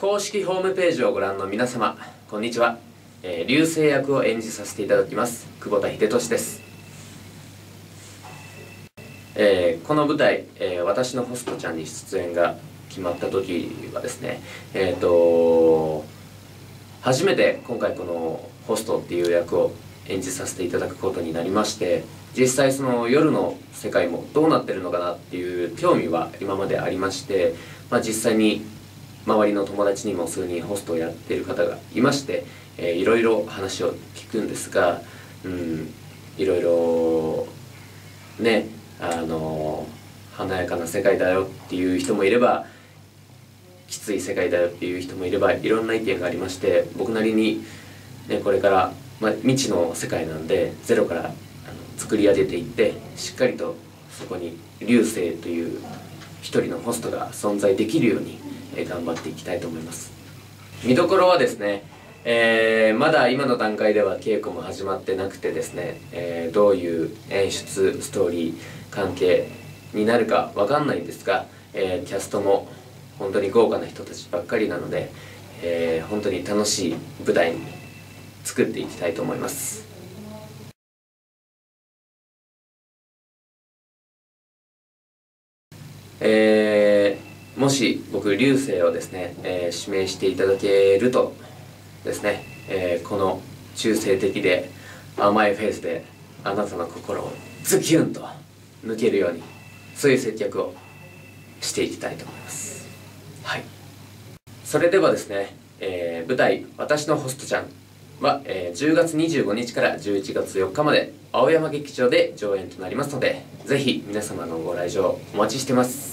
公式ホームページをご覧の皆様、こんにちは。流星役を演じさせていただきます久保田秀俊です。この舞台、私のホストちゃんに出演が決まった時はですね、初めて今回このホストっていう役を演じさせていただくことになりまして、実際その夜の世界もどうなってるのかなっていう興味は今までありまして、実際に周りの友達にも数人ホストをやっている方がいまして、いろいろ話を聞くんですが、いろいろね、華やかな世界だよっていう人もいれば、きつい世界だよっていう人もいれば、いろんな意見がありまして、僕なりに、ね、これから、未知の世界なんでゼロから作り上げていって、しっかりとそこに流星という一人のホストが存在できるように頑張っていきたいと思います。見どころはですね、まだ今の段階では稽古も始まってなくてですね、どういう演出ストーリー関係になるかわかんないんですが、キャストも本当に豪華な人たちばっかりなので、本当に楽しい舞台に作っていきたいと思います。もし僕流星をですね、指名していただけるとですね、この中性的で甘いフェイスであなたの心をズキュンと抜けるように、そういう接客をしていきたいと思います。はい、それではですね、舞台「私のホストちゃん」は、10月25日から11月4日まで青山劇場で上演となりますので、ぜひ皆様のご来場お待ちしてます。